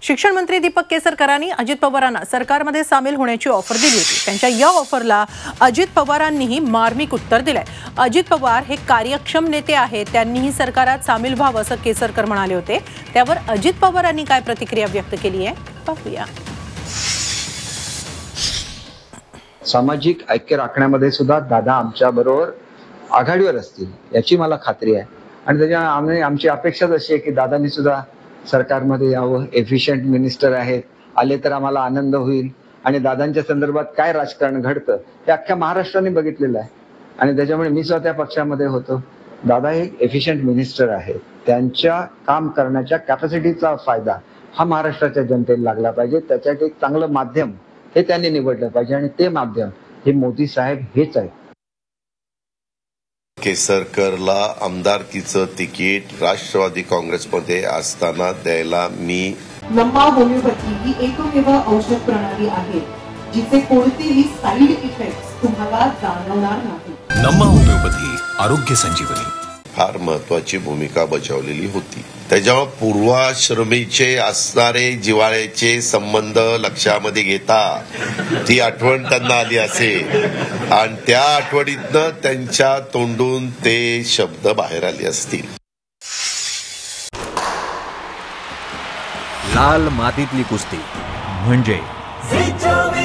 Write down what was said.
शिक्षण मंत्री दीपक केसरकरांनी अजित पवारांना सरकारमध्ये सामील होण्याची ऑफर दिली होती। त्यांच्या या ऑफरला अजित पवारांनीही मार्मिक उत्तर दिलंय। अजित पवार हे कार्यक्षम नेते आहेत, त्यांनीही सरकारात सामील व्हावं असं केसरकर म्हणाले होते। त्यावर अजित पवारांनी काय प्रतिक्रिया व्यक्त केली आहे पाहूया। सामाजिक ऐक्य राखण्यामध्ये सुद्धा दादा आमच्या बरोबर आघाडीवर असतील याची मला खात्री आहे आणि त्याच्यामुळे आमची अपेक्षा अशी आहे की दादांनी सुद्धा सरकारमध्ये यावं। एफिशियंट मिनिस्टर आहेत, आले तर आम्हाला आनंद होईल आणि दादांच्या संदर्भात काय राजकारण घडतं हे अख्ख्या महाराष्ट्राने बघितलेलं आहे आणि त्याच्यामुळे मी सुद्धा त्या पक्षामध्ये होतो। दादा हे एफिशियंट मिनिस्टर आहेत, त्यांच्या काम करण्याच्या कॅपॅसिटीचा फायदा हा महाराष्ट्राच्या जनतेला लागला पाहिजे। त्याच्यासाठी एक चांगलं माध्यम हे त्यांनी निवडलं पाहिजे आणि ते माध्यम हे मोदी साहेब हेच आहेत। केसरकरला आमदारकीचं तिकीट राष्ट्रवादी काँग्रेसमध्ये असताना द्यायला मी नम्मा होमिओपॅथी ही एकमेव औषध प्रणाली आहे जिचे कोणतेही साईड इफेक्ट्स तुम्हाला जाणवणार नाही। नम्मा होमिओपॅथी आरोग्य संजीवनी फार महत्वाची भूमिका बजावलेली होती। त्याच्यामुळे पूर्वाश्रमीचे असणारे जिव्हाळ्याचे संबंध लक्षामध्ये घेता ती आठवण त्यांना आली असेल आणि त्या आठवणीतनं त्यांच्या तोंडून ते शब्द बाहेर आले असतील। लाल मातीतली कुस्ती म्हणजे